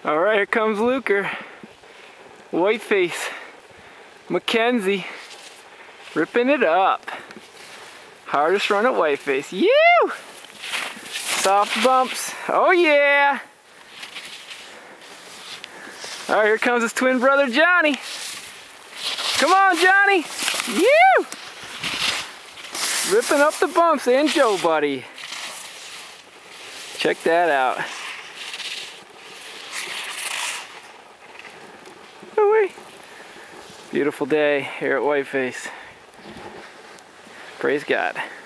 All right, here comes Luker. Whiteface. Mackenzie. Ripping it up. Hardest run at Whiteface. You! Soft bumps. Oh yeah! All right, here comes his twin brother Johnny. Come on, Johnny! You! Ripping up the bumps and Joe, buddy. Check that out. Beautiful day here at Whiteface. Praise God.